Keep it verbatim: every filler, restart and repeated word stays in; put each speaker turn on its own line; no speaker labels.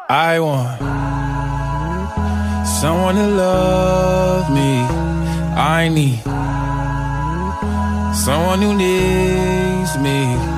I want someone to love me. I need someone who needs me.